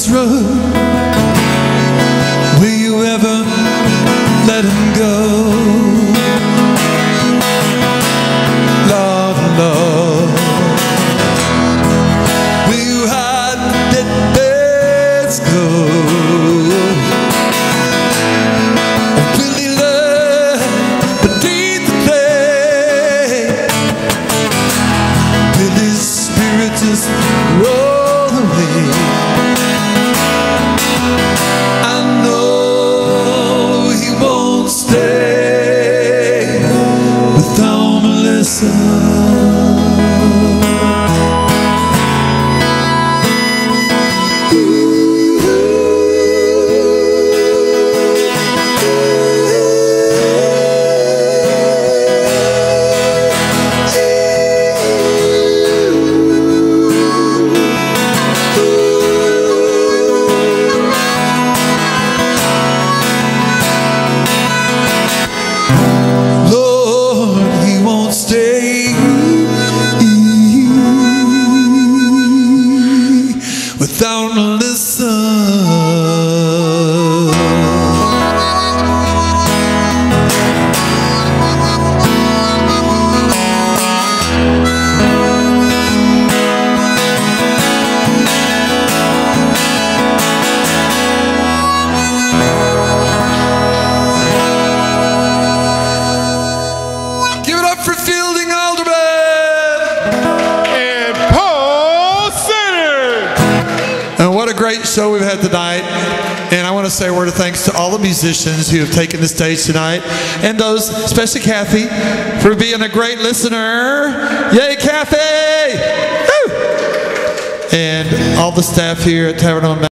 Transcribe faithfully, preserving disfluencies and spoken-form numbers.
this road, will you ever let him go? Lord, Lord, will you hide the dead beds go? Will he love beneath the clay? Will his spirit just roll away? I know he won't stay without Melissa. Without Melissa. Give it up for Fielding Alderman. And what a great show we've had tonight. And I want to say a word of thanks to all the musicians who have taken the stage tonight. And those, especially Kathy, for being a great listener. Yay, Kathy! Woo! And all the staff here at Tavern on